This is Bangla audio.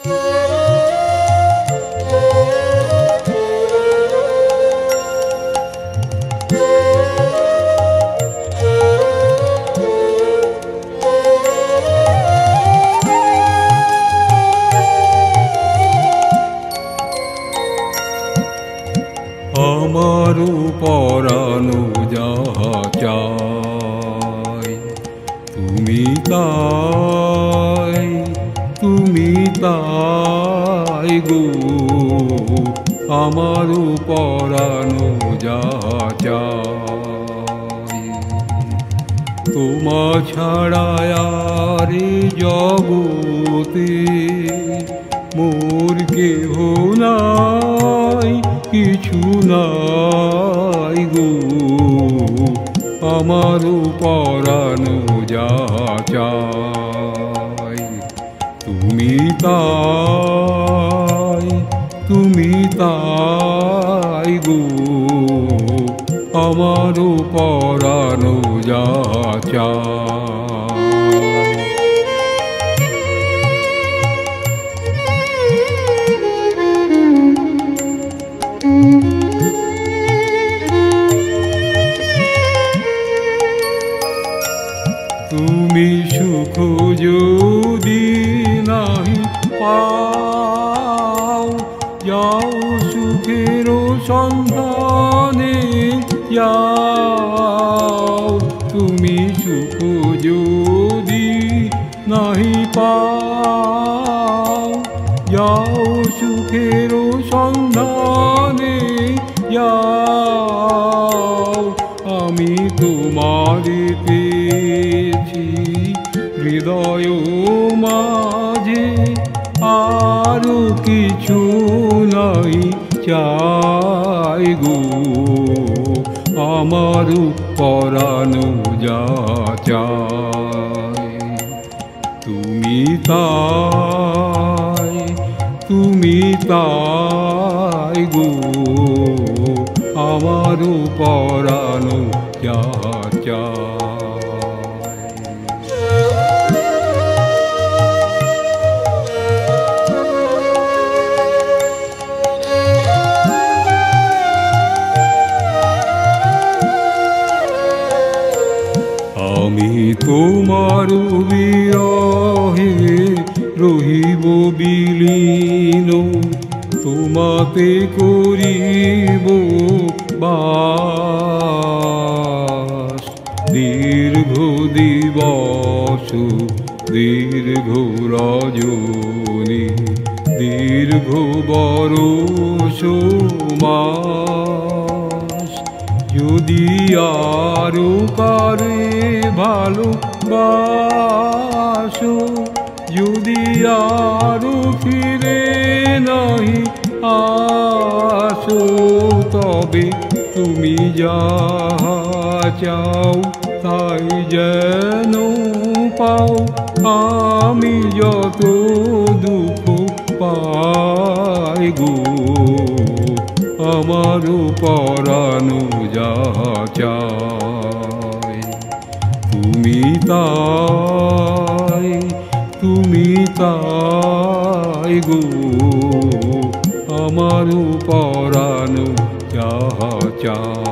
আমারও পরানো যাহা চাই তুমি তাই গো। আমারও পরানো যাহা চাই তোমা ছাড়া আর জগতে মোর কেহ নাই, কিছু নাই গো। আমারও পরানো যাহা চাই তুমি তাই গো। আমারও পরানো যাহা চাই। তুমি সুখ যদি নাহি পাও, যাও সুখের সন্ধানে যাও। তুমি সুখ যদি নাহি পাও, যাও সুখের সন্ধানে যাও। আমি তোমারে পেয়েছি হৃদয় মাঝে, আরো কিছু নাই চাই গো। আমারও পরানো যাহা চাই তুমি তাই গো। আমারও পরানো যাহা চাই। আমি তোমার বিরহে রহিব বিলীন, তোমাতে করিব বাস। দীর্ঘ দিবস দীর্ঘ রজনী, দীর্ঘ বরষ মাস। যদি আরো কারে ভালোবাসো, যদি আরো ফিরে নাহি আসো, তবে তুমি যাহা চাও তাই যেন পাও। আমি যত দুঃখ পাই গো, আমারও পরানো যাহা চাই তুমি তাই গো। আমারও পরানো যাহা চাই।